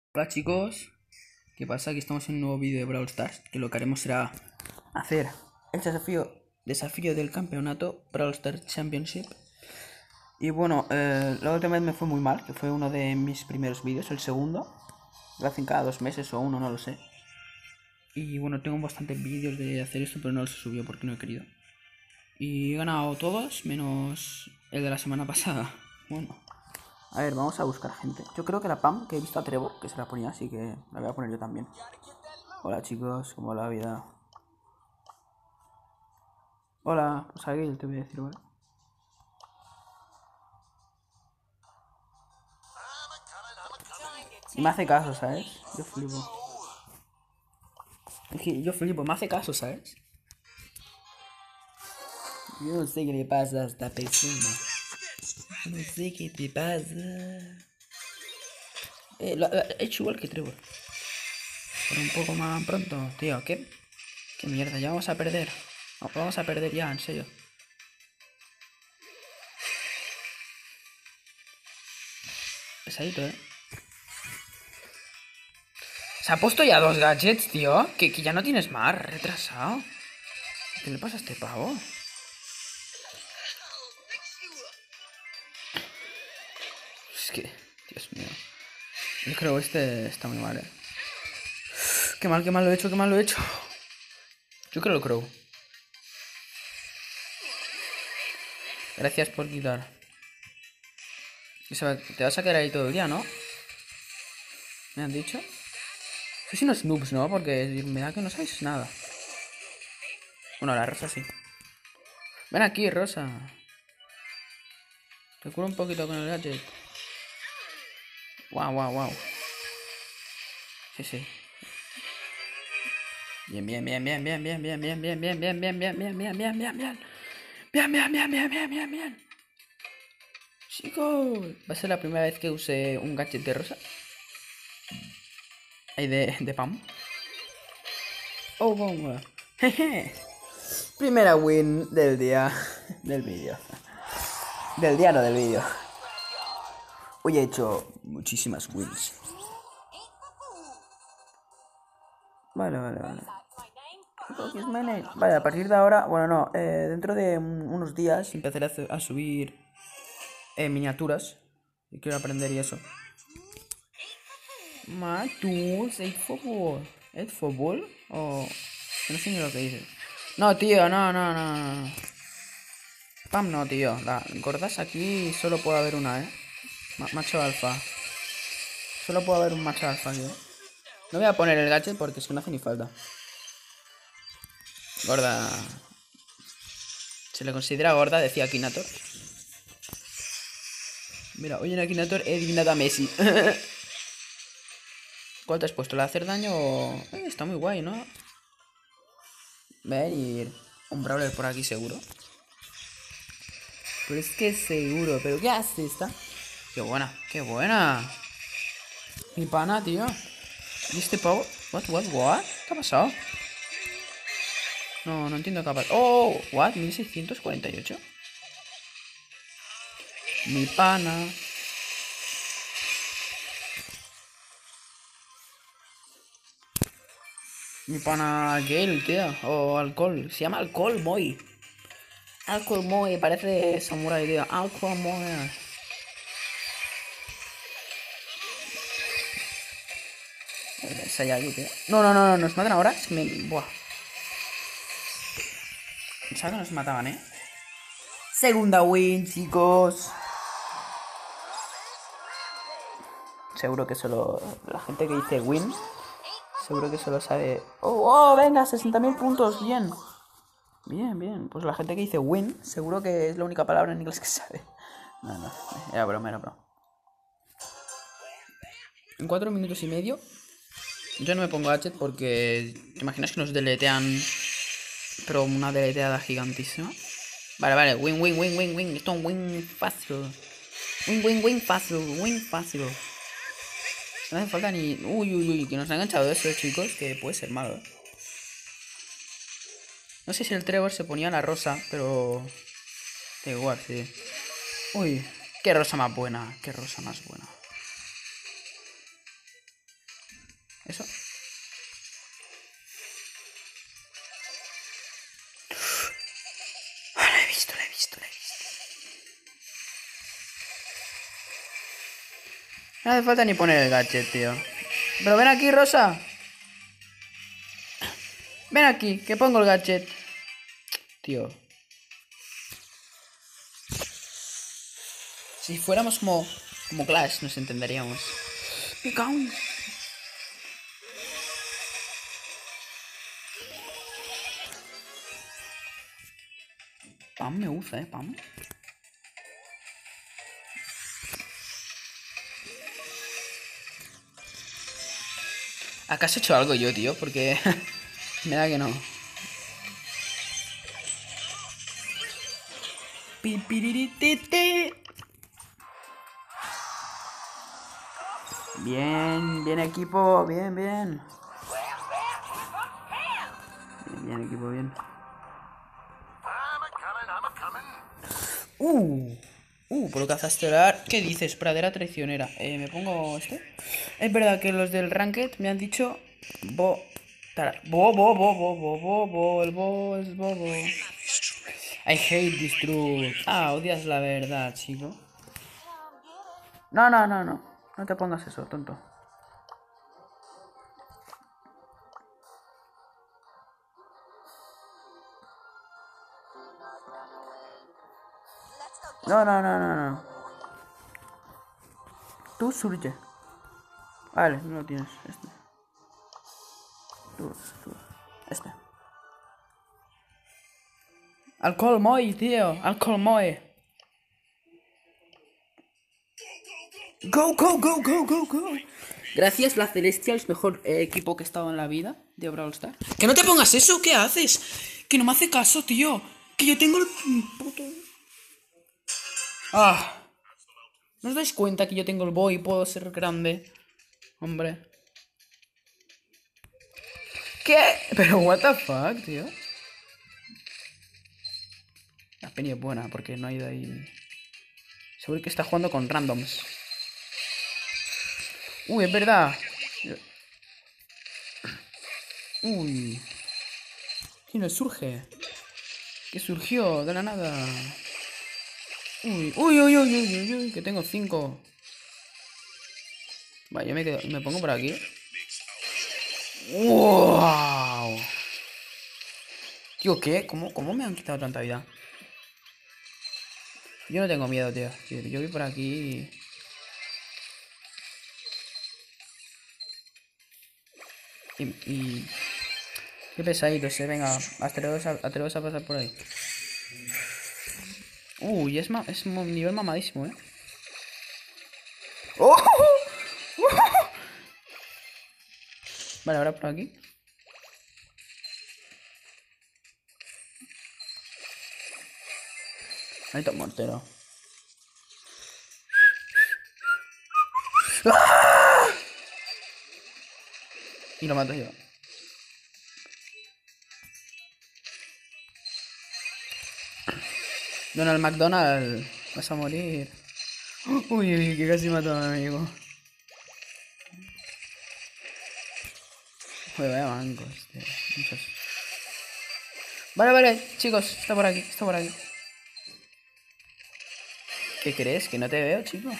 Hola chicos, ¿qué pasa? Aquí estamos en un nuevo vídeo de Brawl Stars, que lo que haremos será hacer el desafío del campeonato Brawl Stars Championship. Y bueno, la última vez me fue muy mal, que fue uno de mis primeros vídeos, el segundo. Lo hacen cada 2 meses o uno, no lo sé. Y bueno, tengo bastantes vídeos de hacer esto, pero no los he subido porque no he querido. Y he ganado todos, menos el de la semana pasada. Bueno. A ver, vamos a buscar gente. Yo creo que la Pam, que he visto a Trevor, que se la ponía, así que la voy a poner yo también. Hola chicos, ¿cómo va la vida? Hola, pues a Gale te voy a decir, ¿vale? Y me hace caso, ¿sabes? Yo flipo. Es que yo flipo, me hace caso, ¿sabes? Yo no sé qué le pasa a esta persona. No sé qué te pasa. Lo he hecho igual que Trevor. Pero un poco más pronto, tío. ¿Qué mierda? Ya vamos a perder. Vamos a perder ya, en serio. Pesadito, ¿eh? Se ha puesto ya 2 gadgets, tío. Que ya no tienes más, retrasado. ¿Qué le pasa a este pavo? Es que, Dios mío. Yo creo que este está muy mal, eh. Qué mal lo he hecho, qué mal lo he hecho. Yo creo lo creo. Gracias por quitar. Te vas a quedar ahí todo el día, ¿no? ¿Me han dicho? Sois unos noobs, ¿no? Porque me da que no sabéis nada. Bueno, la Rosa sí. Ven aquí, Rosa. Te curo un poquito con el gadget. Wow, wow, wow. Sí, sí. Bien, bien, bien, bien, bien, bien, bien, bien, bien, bien, bien, bien, bien, bien, bien, bien, bien, bien. Bien, bien, bien, bien, bien, bien, bien. Chicos, va a ser la primera vez que use un gadget de Rosa. Ahí de Pam. Oh, bomba. Jeje. Primera win del día. Del vídeo. Del día, no del vídeo. Hoy he hecho muchísimas wins. Vale. Vale, a partir de ahora, bueno, no, dentro de unos días empezaré a subir miniaturas. Y quiero aprender y eso. Matus, ¿es fútbol? ¿Es fútbol? O... no sé ni lo que dice. No, tío, no. Pam, no, tío. La gordas aquí solo puede haber una, ¿eh? Macho alfa. Solo puede haber un macho alfa aquí, ¿eh? No voy a poner el gadget porque es que no hace ni falta. Gorda. Se le considera gorda, decía Akinator. Mira, hoy en Akinator he eliminado a Messi. ¿Cuál te has puesto? ¿La de hacer daño o...? Está muy guay, ¿no? Venir. Un Brawler por aquí seguro. Pero es que seguro. ¿Pero qué hace esta? Qué buena, qué buena. Mi pana, tío. ¿Y este pavo? What? ¿Qué ha pasado? No entiendo qué ha pasado. Oh, what? 1648. Mi pana. Mi pana Gale, tío. O alcohol. Se llama alcohol Moy. Alcohol Moy, parece samurai, tío. Alcohol Moy. Sayagi, tío. No, nos matan ahora. Es que me... Buah. Pensaba que nos mataban, ¿eh? Segunda win, chicos. Seguro que solo... la gente que dice win... seguro que solo sabe... Oh, venga, 60.000 puntos. Bien. Bien. Pues la gente que dice win... seguro que es la única palabra en inglés que sabe. No. Era broma. En 4 minutos y medio... yo no me pongo gadget porque... ¿te imaginas que nos deletean? Pero una deleteada gigantísima. Vale, win. Esto es un win fácil. Win fácil. No hace falta ni... Uy, que nos ha enganchado eso, chicos, que puede ser malo, ¿eh? No sé si el Trevor se ponía la rosa, pero... da igual, sí. Uy, qué rosa más buena. Eso. Ah, la he visto. No hace falta ni poner el gadget, tío. Pero ven aquí, Rosa. Ven aquí, que pongo el gadget. Tío. Si fuéramos como Clash, nos entenderíamos. Me cago. Pam me usa, Pam. ¿Acaso he hecho algo yo, tío? Porque me da que no. Bien, equipo, bien. Bien, equipo, bien. Por lo que haces estelar. ¿Qué dices? Pradera traicionera. Me pongo este. Es verdad que los del Ranked me han dicho. El bo es bobo. I hate this truth. Odias la verdad, chico. No. No te pongas eso, tonto. No. Tú surge. Vale, no lo tienes. Este. Tú. Este. Alcohol Moy, tío. Alcohol Moy. Go. Gracias, la Celestials, mejor equipo que he estado en la vida de Brawl Stars. ¡Que no te pongas eso! ¿Qué haces? Que no me hace caso, tío. Que yo tengo el puto... ¿No os dais cuenta que yo tengo el boy y puedo ser grande? Hombre. ¿Qué? Pero what the fuck, tío. La Penny es buena porque no ha ido ahí. Seguro que está jugando con randoms. Es verdad. ¿Qué nos surge? ¿Qué surgió de la nada? Que tengo 5. Vale, yo me pongo por aquí. ¡Wow! Tío, ¿qué? ¿Cómo me han quitado tanta vida? Yo no tengo miedo, tío. Yo voy por aquí. Y... Qué pesadito ese, venga. Atreveos a pasar por ahí. Es un nivel mamadísimo, ¿eh? ¡Oh! Vale, ahora por aquí. Ahí está mortero. ¡Ah! Y lo mato yo. Donald McDonald, vas a morir. Que casi mató a mi amigo. Joder, vaya bancos, tío. Muchos. Vale, chicos, está por aquí. ¿Qué crees? Que no te veo, chico.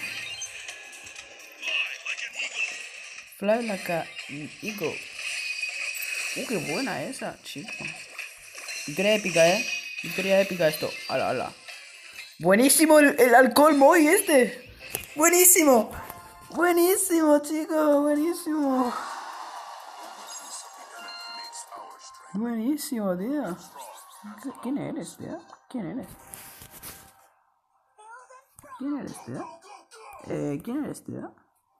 Fly like a eagle. Qué buena esa, chico. Victoria épica, Victoria épica esto. Ala. Buenísimo el alcohol Moy este. Buenísimo, chico. Buenísimo, tío. ¿Quién eres, tío? ¿Quién eres, tío?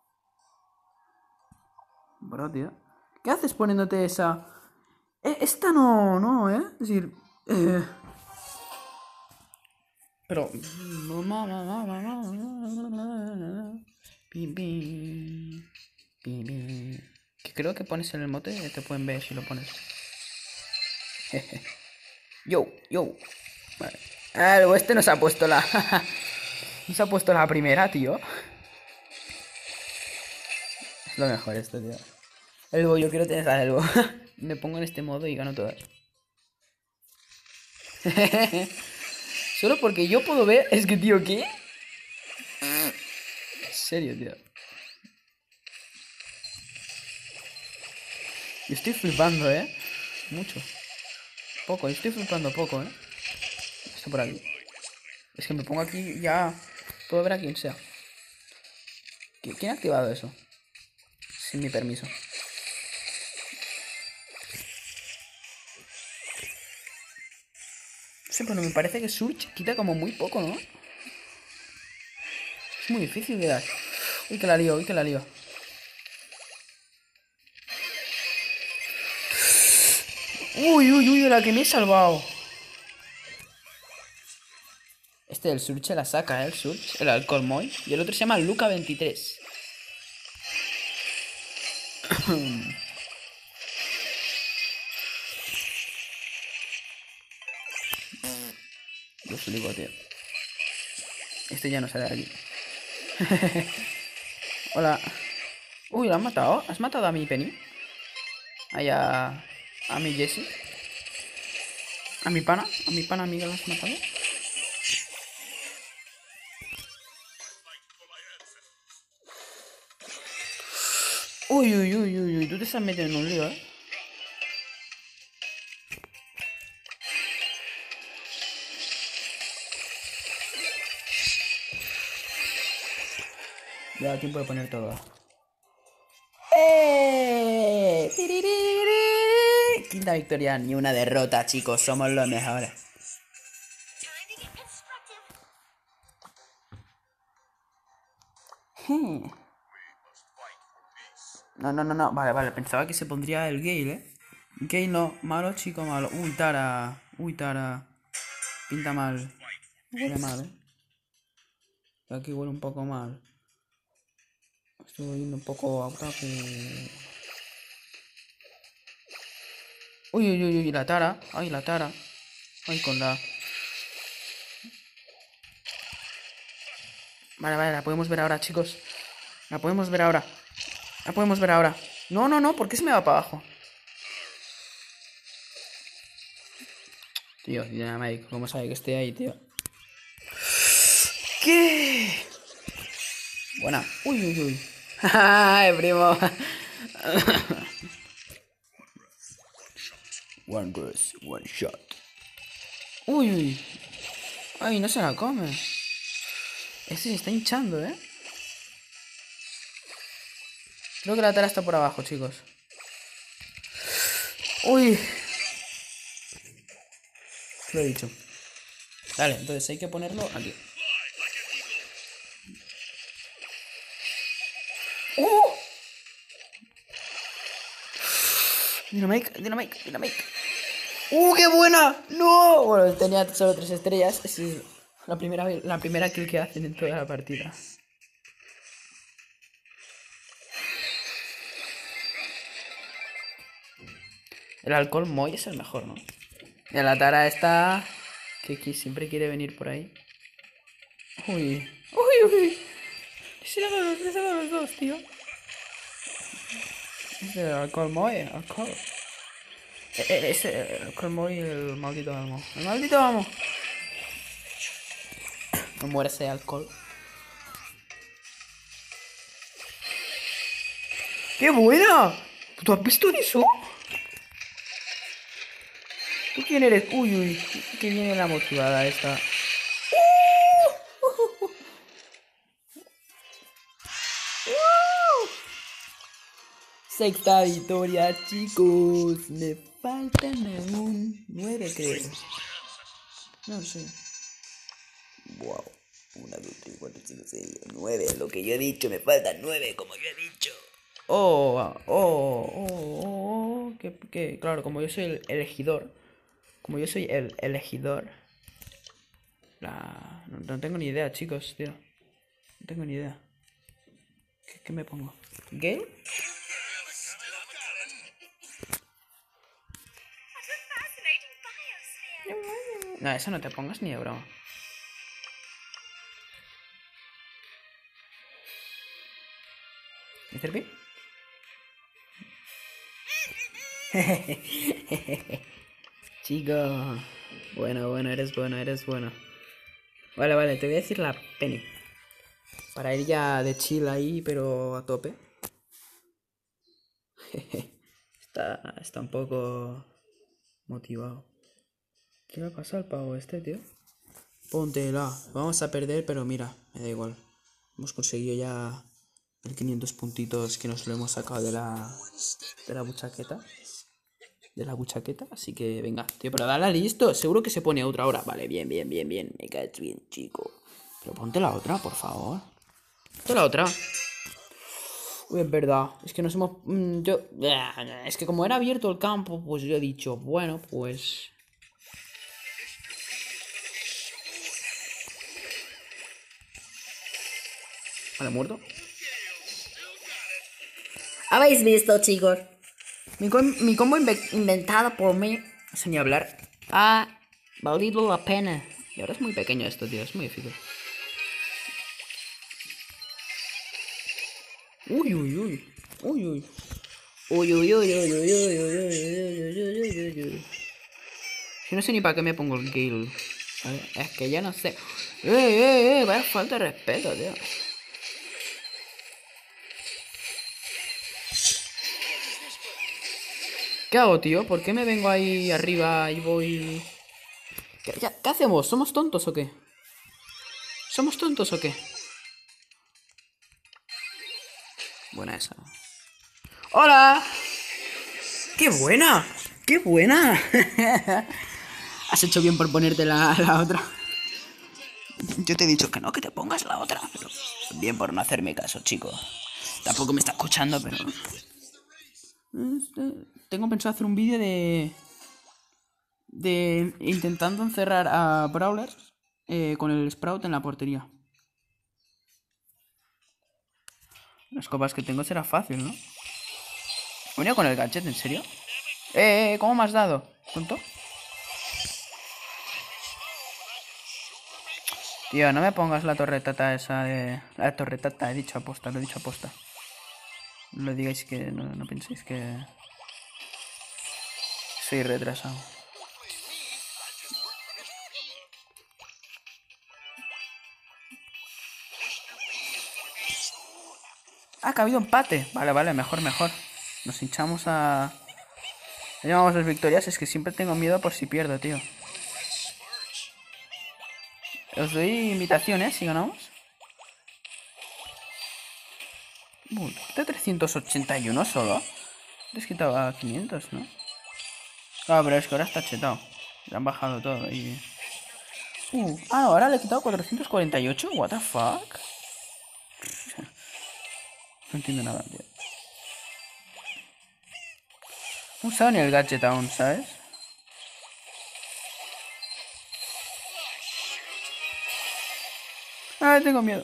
Bro, tío. ¿Qué haces poniéndote esa? Esta no, Es decir, Pero... Que creo que pones en el mote, te pueden ver si lo pones. Yo. Vale. Luego este nos ha puesto la... nos ha puesto la primera, tío. Es lo mejor esto, tío. Elbo, yo quiero tener al Elbo. Me pongo en este modo y gano todas. Solo porque yo puedo ver. Es que, tío, ¿qué? En serio, tío. Yo estoy flipando, mucho. Poco, yo estoy flipando poco, Esto por aquí. Es que me pongo aquí y ya. Puedo ver a quien sea. ¿Quién ha activado eso? Sin mi permiso. Sí, pero me parece que Surge quita como muy poco, ¿no? Es muy difícil de dar. Uy, que la lío, uy, que la lío. Uy, uy, uy, de la que me he salvado. Este del Surge la saca, el Surge, el Alcohol Moy. Y el otro se llama Luca 23. Lo flipo, tío. Este ya no sale de aquí. Hola. Uy, ¿lo has matado? ¿Has matado a mi Penny? Ay, a mi Jessie. A mi pana. A mi pana amiga lo has matado. Uy, uy, uy, uy, uy. Tú te estás metiendo en un lío, Ya, tiempo de poner todo. ¡Eh! ¡Tiririri! Quinta victoria, ni una derrota, chicos. Somos los mejores. No, no, no, no. Vale, vale. Pensaba que se pondría el Gale, Gale no. Malo, chico, malo. Uy, Tara. Uy, Tara. Pinta mal. Huele mal, Aquí huele un poco mal. Estoy oyendo un poco a ataque. Uy, uy, uy, uy, la Tara. Ay, la Tara. Ay, con la... Vale, vale, la podemos ver ahora, chicos. La podemos ver ahora. La podemos ver ahora. No, no, no, ¿por qué se me va para abajo? Tío, Dynamite, ¿cómo sabe que estoy ahí, tío? ¿Qué? Buena. Uy, uy, uy. ¡Ay, primo! One verse, one shot. Uy, uy. Ay, no se la come. Este se está hinchando, Creo que la tara está por abajo, chicos. Uy. Lo he dicho. Vale, entonces hay que ponerlo aquí. ¡Oh! Dynamite, Dynamite, Dynamite. ¡Qué buena! ¡No! Bueno, tenía solo 3 estrellas. Es la primera kill que hacen en toda la partida. El alcohol Moy es el mejor, ¿no? Y la tara está... que siempre quiere venir por ahí. Uy. Uy, uy. Les he dado los dos, tío. Es el alcohol Moy, alcohol. Ese alcohol Moy y el maldito amo. ¡El maldito amo! No muere ese alcohol. ¡Qué buena! ¿Tú has visto eso? ¿Tú quién eres? Uy, uy. Que viene la motivada esta. Sexta victoria, chicos. Me faltan aún 9, creo. No sé. Wow. 1, 2, 3, 4, 5, 6, 9. Lo que yo he dicho, me faltan 9, como yo he dicho. Claro, como yo soy el elegidor. Como yo soy el elegidor. No tengo ni idea, chicos, tío. No tengo ni idea. ¿Qué me pongo? ¿Gale? No, eso no te pongas ni de broma. ¿Mr. P? Chico. Bueno, eres bueno, eres bueno. Vale, te voy a decir la Penny. Para ir ya de chill ahí, pero a tope. Está un poco motivado. ¿Qué le pasa al pavo este, tío? Póntela. Vamos a perder, pero mira, me da igual. Hemos conseguido ya el 500 puntitos que nos lo hemos sacado de la buchaqueta. De la buchaqueta, así que venga, tío, pero dale listo. Seguro que se pone otra hora. Vale, bien. Me caes bien, chico. Pero ponte la otra, por favor. Ponte la otra. Uy, es verdad. Es que nos hemos... Es que como era abierto el campo, pues yo he dicho, bueno, pues... Vale, muerto. ¿Habéis visto, chicos? Mi combo inventado por mí. No sé ni hablar. Ha valido la pena. Y ahora es muy pequeño esto, tío. Es muy difícil. Uy. Yo no sé ni para qué me pongo el Gale. ¿Vale? Es que ya no sé. Vaya falta de respeto, tío. ¿Qué hago, tío? ¿Por qué me vengo ahí arriba y voy...? ¿Qué hacemos? ¿Somos tontos o qué? ¿Somos tontos o qué? Buena esa. ¡Hola! ¡Qué buena! ¡Qué buena! Has hecho bien por ponerte la otra. Yo te he dicho que no, que te pongas la otra. Pero bien por no hacerme caso, chico. Tampoco me está escuchando, pero... Tengo pensado hacer un vídeo de intentando encerrar a Brawlers con el Sprout en la portería. Las copas que tengo será fácil, ¿no? ¿Me venía con el gadget, en serio? ¿Cómo me has dado? ¿Tonto? Tío, no me pongas la torretata esa de... La torretata, he dicho aposta, lo he dicho aposta. No lo digáis que... No penséis que... Soy retrasado. Ah, que ha habido empate. Vale, mejor. Nos hinchamos a... Llevamos las victorias, es que siempre tengo miedo por si pierdo, tío. Os doy invitaciones si ganamos. ¿Te 381 solo? Te has quitado a 500, ¿no? Ah, pero es que ahora está chetado. Le han bajado todo y... ahora le he quitado 448. What the fuck? No entiendo nada, tío. No he usado ni el gadget aún, ¿sabes? Tengo miedo.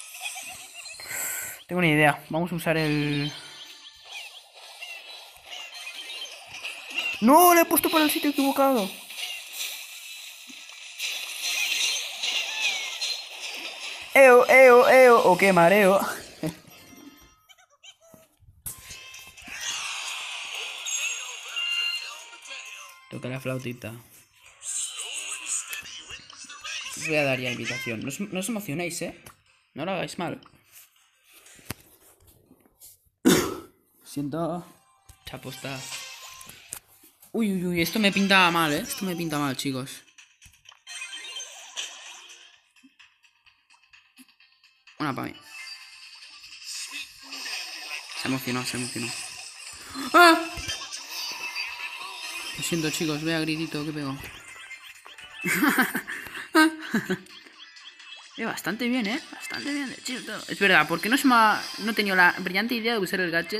Tengo una idea. Vamos a usar el... ¡No! Le he puesto por el sitio equivocado. ¡Eo! ¡O qué mareo! Toca la flautita. Os voy a dar ya invitación. No os emocionéis, ¿eh? No lo hagáis mal. Siento... Chaposta. Uy, esto me pinta mal, ¿eh? Esto me pinta mal, chicos. Una para mí. Se emocionó. ¡Ah! Lo siento, chicos, vea gritito que pego. Bastante bien, ¿eh? Bastante bien, chico. Es verdad, ¿por qué no no he tenido la brillante idea de usar el gadget?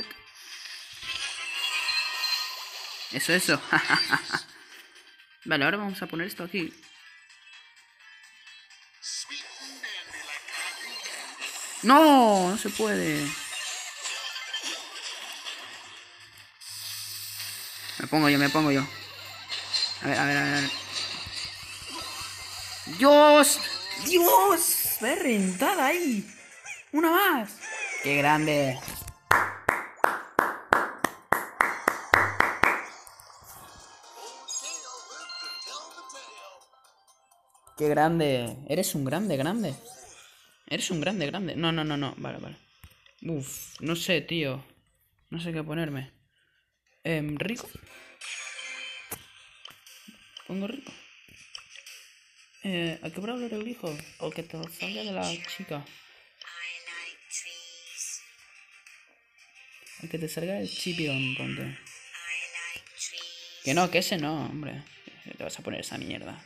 Eso. Vale, ahora vamos a poner esto aquí. ¡No! No se puede. Me pongo yo. A ver. ¡Dios! ¡Ve rentada ahí! ¡Una más! ¡Qué grande! Qué grande. Eres un grande, grande. Eres un grande, grande. No, no, no, no. Vale, vale. Uf, no sé, tío. No sé qué ponerme. ¿Rico? Pongo rico. ¿A qué brawler elijo? O que te salga de la chica. El que te salga el Chipion, ponte. Que no, que ese no, hombre. Te vas a poner esa mierda.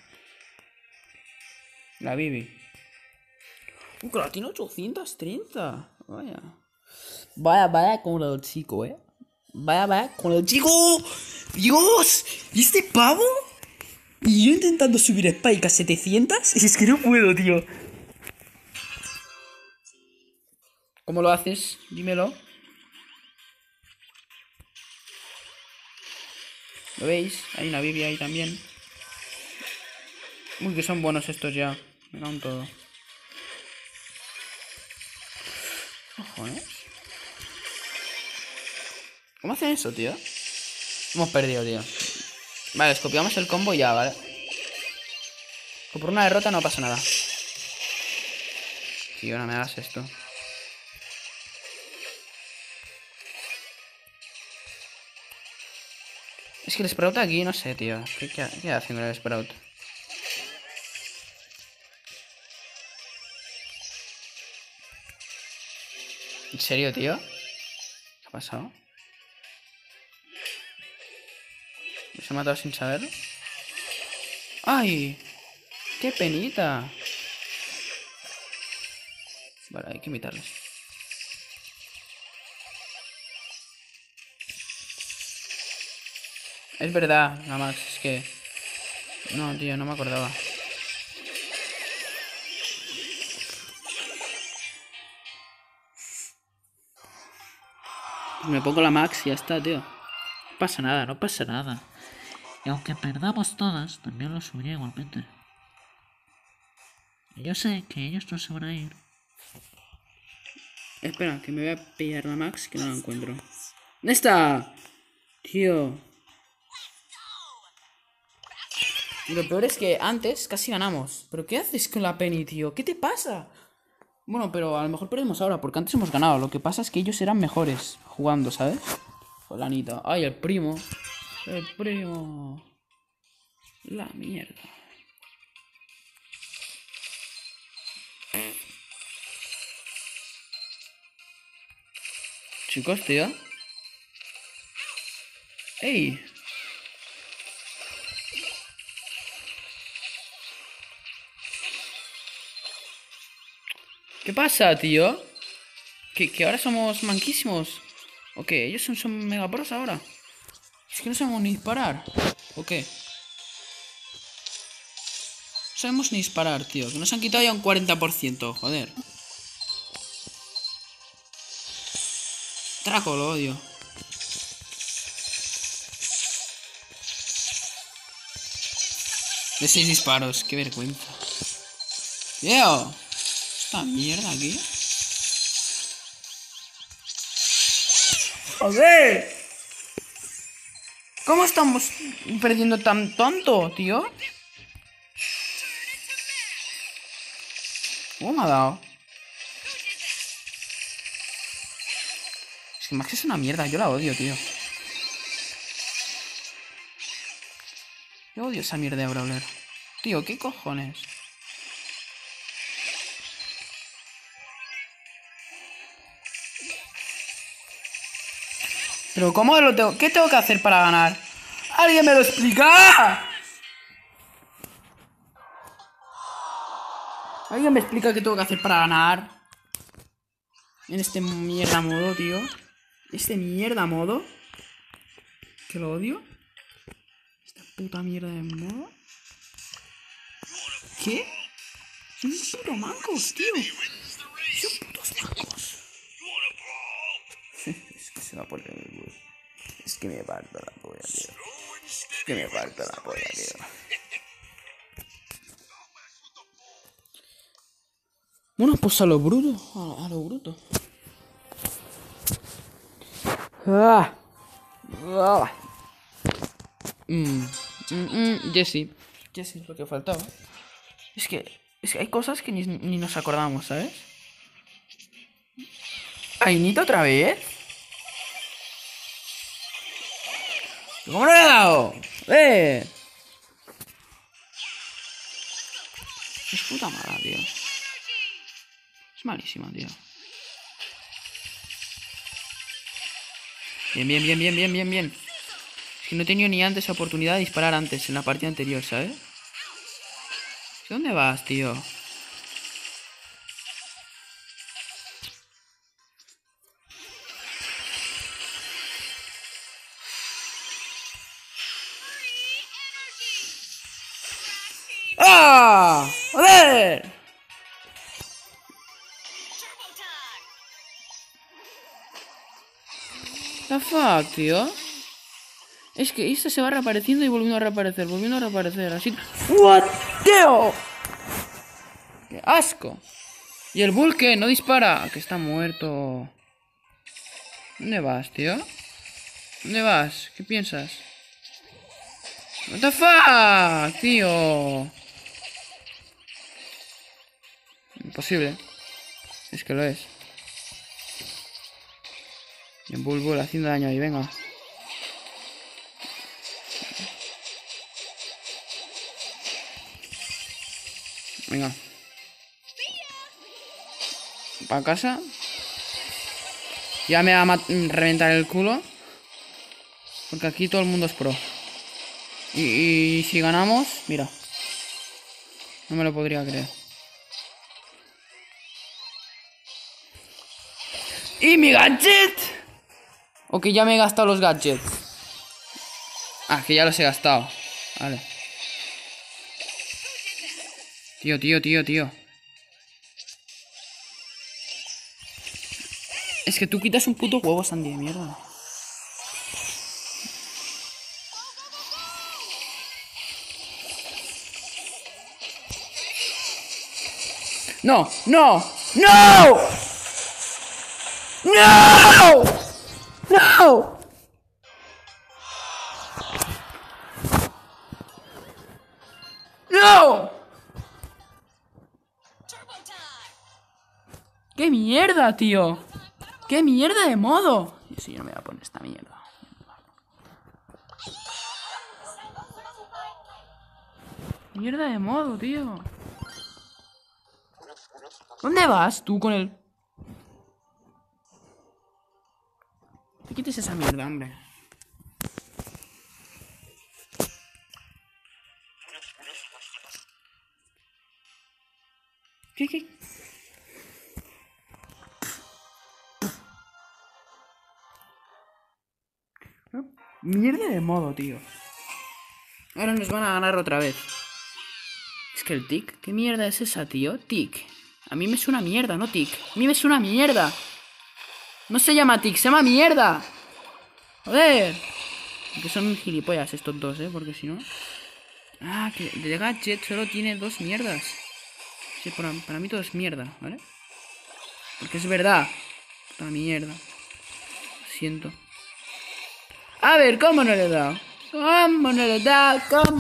La Bibi. Que la tiene 830. Vaya. Vaya con el chico, Vaya con el chico. ¡Dios! ¿Y este pavo? Y yo intentando subir Spike a 700. Y es que no puedo, tío. ¿Cómo lo haces? Dímelo. ¿Lo veis? Hay una Bibi ahí también. Uy, que son buenos estos ya. Me cago en todo. Cojones. ¿Cómo hacen eso, tío? Hemos perdido, tío. Vale, escopiamos el combo y ya, ¿vale? Que por una derrota no pasa nada. Tío, no me hagas esto. Es que el Sprout aquí, no sé, tío. ¿Qué hacen con el Sprout? ¿En serio, tío? ¿Qué ha pasado? ¿Se ha matado sin saberlo? ¡Ay! ¡Qué penita! Vale, hay que imitarles. Es verdad, la Max, es que... No, tío, no me acordaba. Me pongo la Max y ya está, tío. No pasa nada, no pasa nada. Y aunque perdamos todas, también lo subiré igualmente. Y yo sé que ellos no se van a ir. Espera, que me voy a pillar la Max, que no la encuentro. ¿Dónde está? Tío. Y lo peor es que antes casi ganamos. ¿Pero qué haces con la Penny, tío? ¿Qué te pasa? Bueno, pero a lo mejor perdemos ahora, porque antes hemos ganado. Lo que pasa es que ellos eran mejores jugando, ¿sabes? Jolanita. ¡Ay, el primo! El primo. La mierda. Chicos, tío. ¡Ey! ¿Qué pasa, tío? ¿Que ahora somos manquísimos? ¿O qué? ¿Ellos son mega pros ahora? Es que no sabemos ni disparar. ¿O qué? No sabemos ni disparar, tío. Que nos han quitado ya un 40%, joder. Traco, lo odio. De 6 disparos, qué vergüenza. Tío, esta mierda aquí. ¡Joder! ¿Cómo estamos perdiendo tan tonto, tío? ¿Cómo me ha dado? Es que Max es una mierda, yo la odio, tío. Yo odio esa mierda de Brawler. Tío, ¿qué cojones? Pero ¿cómo lo tengo? ¿Qué tengo que hacer para ganar? ¡Alguien me lo explica! ¿Alguien me explica qué tengo que hacer para ganar? En este mierda modo, tío. Este mierda modo. Que lo odio. Esta puta mierda de modo. ¿Qué? Son putos mancos, tío. Son putos mancos. Es que se va a poner el bus. Es que me falta la polla, tío. Es que me falta la polla, tío. Bueno, pues a lo bruto. A lo bruto. Ah. Ah. Jesse. Jesse es lo que faltaba. Es que hay cosas que ni nos acordamos, ¿sabes? ¿Ainita otra vez? ¿Cómo no le he dado? Es puta mala, tío. Es malísima, tío. Bien. Es que no he tenido ni antes oportunidad de disparar antes, en la partida anterior, ¿sabes? ¿Dónde vas, tío? ¡Ah! ¡Joder! The fuck, tío. Es que esta se va reapareciendo y volviendo a reaparecer, así. ¡What, tío! ¡Qué asco! Y el Bull que no dispara, que está muerto. ¿Dónde vas, tío? ¿Dónde vas? ¿Qué piensas? What the fuck, tío. Imposible. Es que lo es. Y el Bull haciendo daño ahí, venga. Venga. Para casa. Ya me va a reventar el culo. Porque aquí todo el mundo es pro. Y si ganamos, mira. No me lo podría creer. ¡Y mi gadget! O que ya me he gastado los gadgets. Ah, que ya los he gastado. Vale. Tío. Es que tú quitas un puto huevo, Sandy, de mierda. ¡No! ¡No! ¡No! ¡No! ¡No! ¡No! ¡Qué mierda, tío! ¡Qué mierda de modo! Y si yo no me voy a poner esta mierda. Mierda de modo, tío. ¿Dónde vas tú con el...? Te quites esa mierda, hombre. ¿Qué? Mierda de modo, tío. Ahora nos van a ganar otra vez. Es que el tic, ¿qué mierda es esa, tío? Tic. A mí me suena mierda, no tic. A mí me suena mierda. No se llama tic, se llama mierda. Joder. Que son gilipollas estos dos, porque si no... Ah, que el gadget solo tiene dos mierdas. Sí, para mí todo es mierda, ¿vale? Porque es verdad. Puta mierda. Lo siento. A ver, ¿cómo no le he dado? ¿Cómo no le he dado?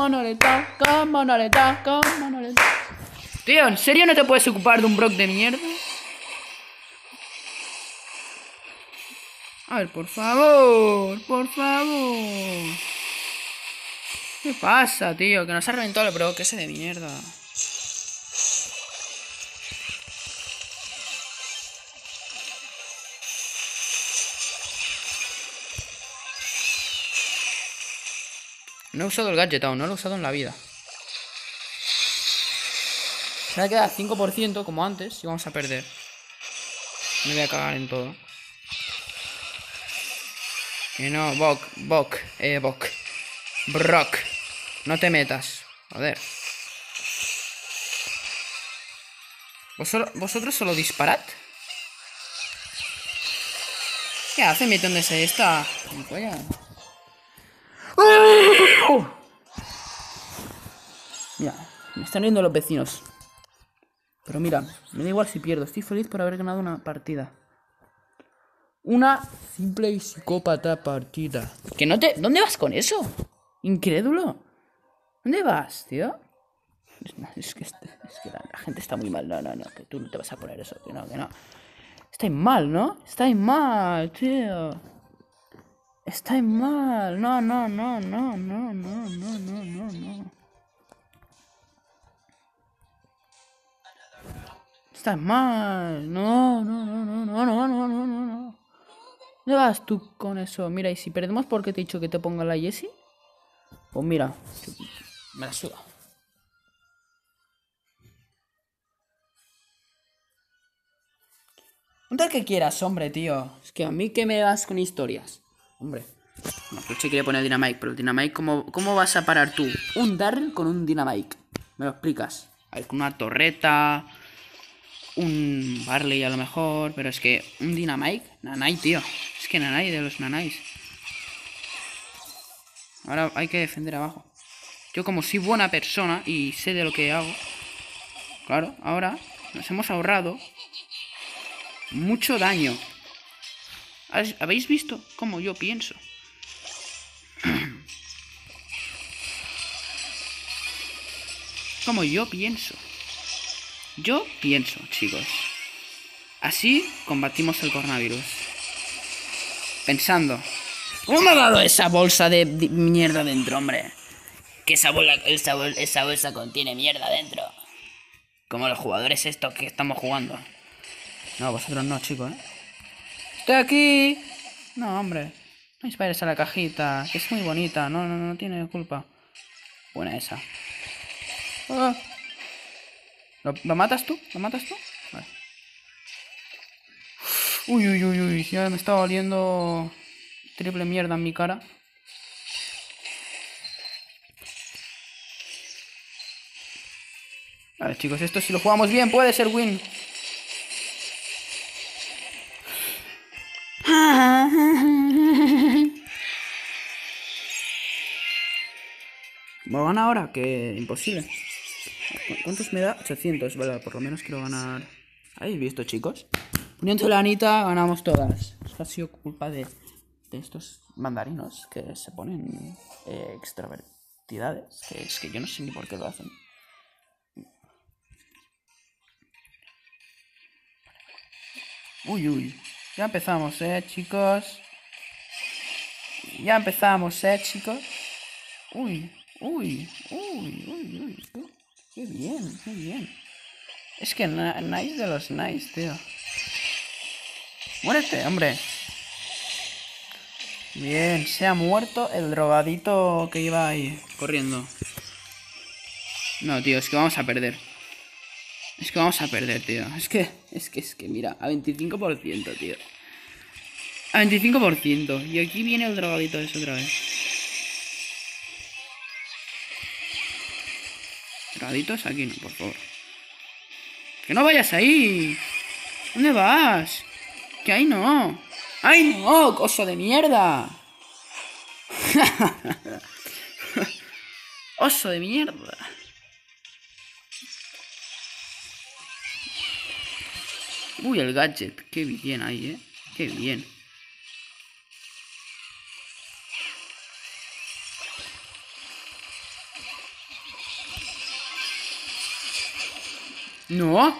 Tío, ¿en serio no te puedes ocupar de un Brock de mierda? A ver, por favor. ¿Qué pasa, tío? Que nos ha reventado el Brock ese de mierda. No he usado el gadget aún, no lo he usado en la vida. Se va a quedar 5% como antes y vamos a perder. Me voy a cagar en todo. Que no, Brock. No te metas. Joder. ¿Vosotros solo disparad? ¿Qué hace metiéndose esta? Mira, me están riendo los vecinos. Pero mira, me da igual si pierdo. Estoy feliz por haber ganado una partida. Una simple y psicópata partida. Que no te... ¿Dónde vas con eso? Incrédulo. ¿Dónde vas, tío? Es que la gente está muy mal. No, que tú no te vas a poner eso. Que no. Estáis mal, ¿no? Estáis mal, tío. Estáis mal. No. Estás mal. No. ¿Dónde vas tú con eso? Mira, y si perdemos porque te he dicho que te ponga la Jessie, pues mira, me la suda. Ponte el que quieras, hombre, tío. Es que a mí que me vas con historias. Hombre. No, pues se quiere poner Dynamite, pero el Dynamite, ¿cómo vas a parar tú? Un Darryl con un Dynamite. ¿Me lo explicas? A ver, con una torreta. Un Barley a lo mejor. Pero es que un Dynamite. Nanai, tío. Es que Nanai de los Nanais. Ahora hay que defender abajo. Yo como soy buena persona y sé de lo que hago. Claro, ahora nos hemos ahorrado mucho daño. ¿Habéis visto cómo yo pienso? Como yo pienso. Yo pienso, chicos. Así combatimos el coronavirus. Pensando. ¿Cómo me ha dado esa bolsa de mierda dentro, hombre? Que esa bolsa contiene mierda dentro. Como los jugadores estos que estamos jugando. No, vosotros no, chicos, ¿eh? ¡Estoy aquí! No, hombre. No dispares a la cajita, que es muy bonita. No tiene culpa. Buena esa. Ah. ¿Lo matas tú? ¿Lo matas tú? Vale. Uy. Ya me estaba oliendo triple mierda en mi cara. Vale, chicos, esto si lo jugamos bien puede ser win. ¿Me van ahora? Que imposible. ¿Cuántos me da? 800, vale, por lo menos quiero ganar. ¿Habéis visto, chicos? Poniendo la anita ganamos todas. Esto ha sido culpa de estos mandarinos que se ponen extravertidades. Que es que yo no sé ni por qué lo hacen. Uy. Ya empezamos, chicos. Ya empezamos, chicos. Uy. Qué bien. Es que nice de los nice, tío. Muérete, hombre. Bien, se ha muerto el drogadito que iba ahí corriendo. No, tío, es que vamos a perder. Tío. Es que, mira, a 25%, tío. A 25%. Y aquí viene el drogadito ese otra vez. Drogaditos aquí no, por favor. ¡Que no vayas ahí! ¿Dónde vas? Que ahí no. ¡Ay no! ¡Coso de mierda! ¡Oso de mierda! Uy, el gadget. Qué bien ahí, Qué bien. No.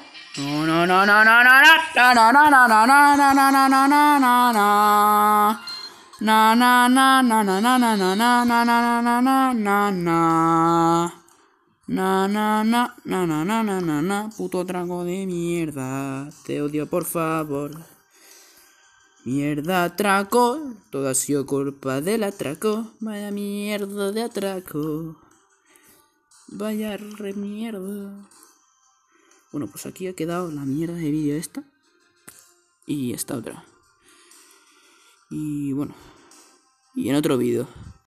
Puto trago de mierda. Te odio, por favor. Mierda, atraco. Todo ha sido culpa del atraco. Vaya mierda de atraco. Vaya re mierda. Bueno, pues aquí ha quedado la mierda de vídeo esta. Y esta otra. Y bueno. Y en otro vídeo.